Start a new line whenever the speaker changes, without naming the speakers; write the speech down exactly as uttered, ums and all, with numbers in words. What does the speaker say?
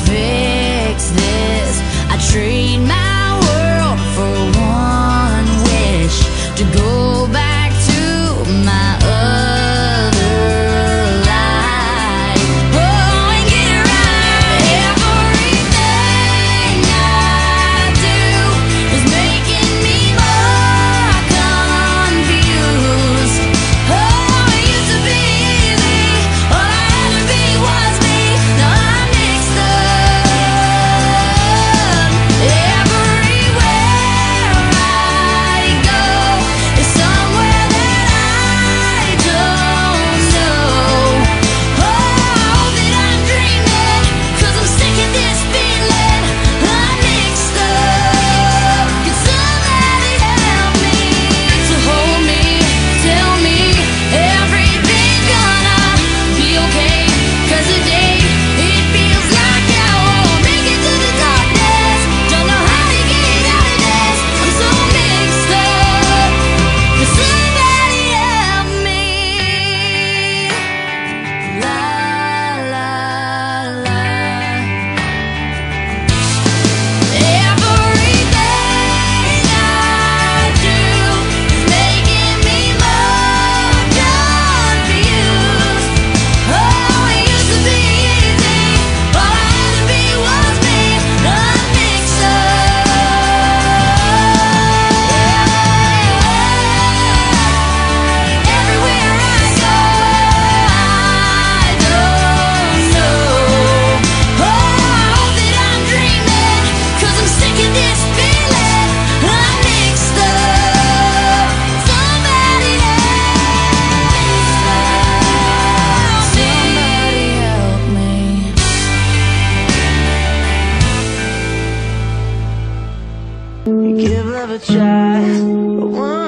fix this. I trade my world for one wish to go back to my other life. Oh, and get it right. Everything I do is making me more confused. Oh, it used to be easy. All I had to be was me. Now I'm mixed up. Everywhere I go is somewhere that I don't know. Oh, I hope that I'm dreaming, 'cause I'm sick of this feeling. I'm mixed up. Can somebody help me to hold me, tell me everything's gonna be okay? 'Cause today it feels like I won't make it to the darkness. Don't know how to get out of this. I'm so mixed up. Can somebody help me? La la la. Everything I do is making me more confused. Oh, it used to be easy. All I had to be was me. I'm mixed up. Everywhere I go, I don't know. Oh, I hope that I'm dreaming, 'cause I'm sick of this feeling. I'm mixed up. Somebody help me. Somebody help me.
Give love a try, but one